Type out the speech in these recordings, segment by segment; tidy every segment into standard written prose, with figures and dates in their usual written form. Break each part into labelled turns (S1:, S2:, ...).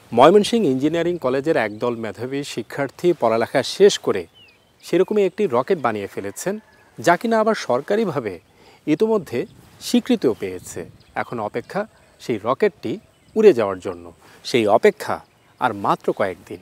S1: Mymensingh engineering কলেজের একদল মেধাবী শিক্ষার্থী পড়ালেখা শেষ করে সেরকমই একটি রকেট বানিয়ে ফেলেছেন, যা কিনা আবার সরকারিভাবে ইতোমধ্যে স্বীকৃতিও পেয়েছে। এখন অপেক্ষা সেই রকেটটি উড়ে যাওয়ার জন্য। সেই অপেক্ষা আর মাত্র কয়েকদিন।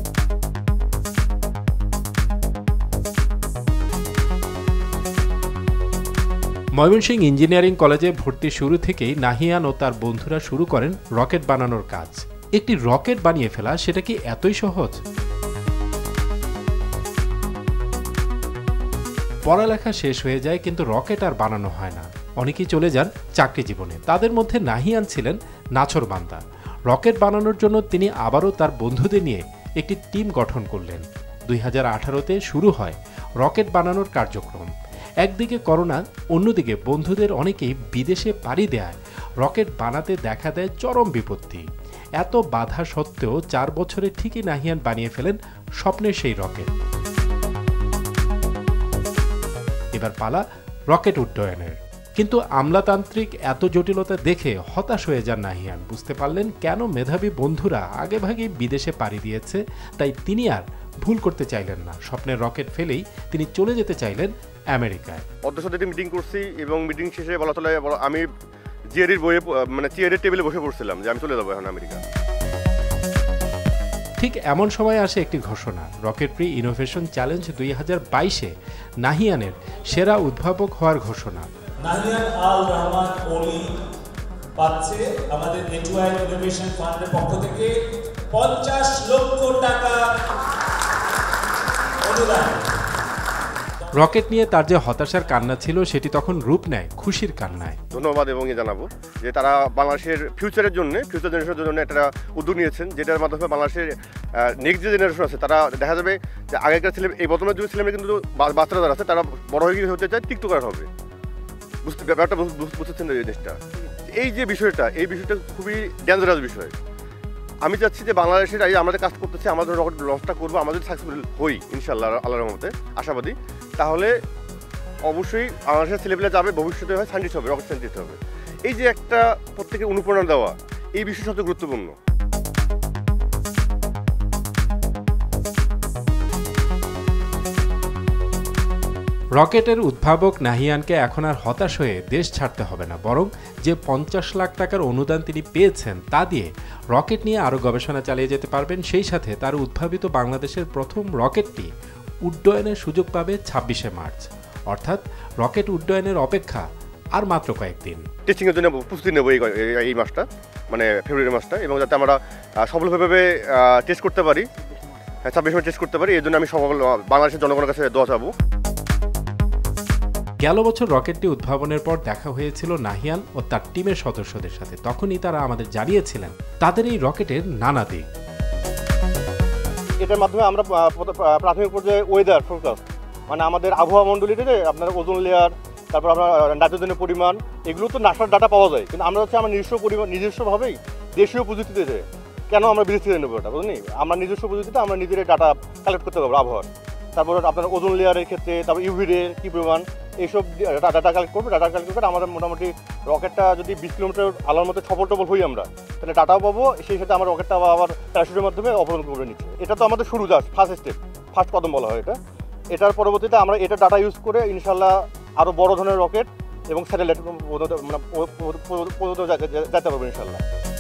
S1: ময়মনসিংহ ইঞ্জিনিয়ারিং কলেজে ভর্তি শুরু থেকেই নাহিয়ান ও তার বন্ধুরা শুরু করেন রকেট বানানোর কাজ। একটি রকেট বানিয়ে ফেলা সেটা কি এতই সহজ? পড়ালেখা শেষ হয়ে যায়, কিন্তু রকেট আর বানানো হয় না। অনেকেই চলে যান চাকরি জীবনে। তাদের মধ্যে নাহিয়ান ছিলেন নাছোড়বান্দা। রকেট বানানোর জন্য তিনি আবারও তার বন্ধুদের নিয়ে একটি টিম গঠন করলেন। 2018-তে শুরু হয় রকেট বানানোর কার্যক্রম। একদিকে করোনা, অন্যদিকে বন্ধুদের অনেকেই বিদেশে পাড়ি দেয় রকেট বানাতে দেখা দেয় চরম বিপত্তি। এত বাধা সত্ত্বেও 4 বছরে ঠিকই নাহিয়ান বানিয়ে ফেলেন স্বপ্নের সেই রকেট। এবার পালা রকেট উড্ডয়নের। কিন্তু আমলাতান্ত্রিক এত জটিলতা দেখে হতাশ হয়ে যান নাহিয়ান। বুঝতে পারলেন কেন মেধাবী বন্ধুরা আগেভাগেই বিদেশে পাড়ি দিয়েছে, তাই তিনি আর ভুল করতে চাইলেন না। স্বপ্নের রকেট ফেলেই তিনি চলে যেতে চাইলেন আমেরিকায়।
S2: অধ্যক্ষের সাথে মিটিং করছি এবং মিটিং শেষে বলা চলে আমি জিআরির বইয়ে চেয়ারের টেবিলে বসে পড়ছিলাম যে আমি চলে যাবো এখন আমেরিকা।
S1: ঠিক এমন সময় আসে একটি ঘোষণা, রকেটরি ইনোভেশন চ্যালেঞ্জ 2022-এ নাহিয়ানের সেরা উদ্ভাবক হওয়ার ঘোষণা।
S3: নাহিয়ান আল রহমান ওলি পাচ্ছে আমাদের নেটওয়ার্ক ইনোভেশন ফান্ডের পক্ষ থেকে 50 লক্ষ টাকা অনুদান।
S1: রকেট নিয়ে তার যে হতাশার কান্না ছিল সেটি তখন রূপ নেয় খুশির কান্নায়।
S2: ধন্যবাদ এবং জানাবো যে তারা বাংলাদেশের ফিউচার জেনারেশনের জন্য একটা উদ্যোগ নিয়েছেন, যেটার মাধ্যমে বাংলাদেশের নেক্সট যে জেনারেশন আছে তারা দেখা যাবে যে আগেকার ছেলে, এই বর্তমানে যুগের ছেলেমেয়ে কিন্তু বাচ্চারা যারা আছে তারা বড় হয়ে হতে চায় টিকটকার হবে। ব্যাপারটা বুঝতেছেন এই জিনিসটা। এই বিষয়টা খুবই ডেঞ্জারাস বিষয়। আমি চাচ্ছি যে বাংলাদেশের আমাদের কাজ করতেছে, আমাদের রকেট লঞ্চটা করবো, আমাদের সাকসেসফুল হই ইনশাল্লাহ আল্লাহর রহমতে আশাবাদী। তাহলে অবশ্যই বাংলাদেশের ছেলেপেলে যাবে, ভবিষ্যতে হয় সায়েন্টিস্ট হবে, রকেট সায়েন্টিস্ট হবে। এই যে একটা প্রত্যেকের অনুপ্রেরণা দেওয়া, এই বিষয় সবচেয়ে গুরুত্বপূর্ণ।
S1: রকেটের উদ্ভাবক নাহিয়ানকে এখন আর হতাশ হয়ে দেশ ছাড়তে হবে না, বরং যে 50 লাখ টাকার অনুদান তিনি পেয়েছেন তা দিয়ে রকেট নিয়ে আরও গবেষণা চালিয়ে যেতে পারবেন। সেই সাথে তার উদ্ভাবিত বাংলাদেশের প্রথম রকেটটি উড্ডয়নের সুযোগ পাবে 26শে মার্চ। অর্থাৎ রকেট উড্ডয়নের অপেক্ষা আর মাত্র কয়েকদিন।
S2: টেস্টিংয়ের জন্য প্রস্তুতি নেব এই মাসটা, মানে ফেব্রুয়ারি মাসটা, এবং যাতে আমরা সফলভাবে টেস্ট করতে পারি, 26 মার্চ টেস্ট করতে পারি। এই জন্য আমি সকল বাংলাদেশের জনগণের কাছে দোয়া চাবো।
S1: গেল বছর রকেটটি উদ্ভাবনের পর দেখা হয়েছিল নাহিয়ান ও তার টিমের সদস্যদের সাথে। তখনই তারা আমাদের জানিয়েছিলেন তাদের এই রকেটের নানা দিক।
S2: এটার মাধ্যমে আমরা প্রাথমিক পর্যায়ে ওয়েদার ফোরকাস্ট, মানে আমাদের আবহাওয়া মণ্ডলীতে আপনার ওজোন লেয়ার, তারপর আপনার নাইট্রোজেনের পরিমাণ, এগুলো তো নাসার ডাটা পাওয়া যায়। কিন্তু আমরা হচ্ছে আমরা নিজস্বভাবেই দেশীয় প্রযুক্তিতে, কেন আমরা বিদেশ থেকে নেবো এটা বুঝলি, আমরা নিজস্ব প্রযুক্তিতে আমরা নিজের ডাটা কালেক্ট করতে পারবো আবহাওয়ার। তারপর আপনার ওজোন লেয়ারের ক্ষেত্রে, তারপর ইউভি রে কী পরিমাণ, এইসব ডাটা কালেক্ট করবো। ডাটা কালেক্ট করে আমাদের মোটামুটি রকেটটা যদি 20 কিলোমিটার আলোর মধ্যে সফল হই আমরা, তাহলে ডাটাও পাবো। সেই সাথে আমার রকেটটা আবার প্যারাশুটের মাধ্যমে অবতরণ করে নিচ্ছে। এটা তো আমাদের শুরু, জাস্ট ফার্স্ট কদম বলা হয় এটা। এটার পরবর্তীতে আমরা এটা ডাটা ইউজ করে ইনশাল্লাহ আরও বড় ধরনের রকেট এবং স্যাটেলাইট যেতে পারবো ইনশাল্লাহ।